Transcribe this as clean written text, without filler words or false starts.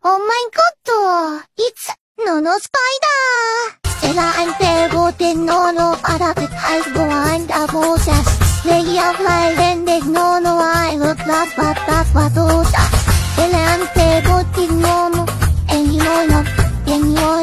Oh my god! It's Nono Spider! Kailangan pegutin Nono para pitahal buwan abusas. Legi of life and Nono I look like batusa. Kailangan pegutin Nono and you know,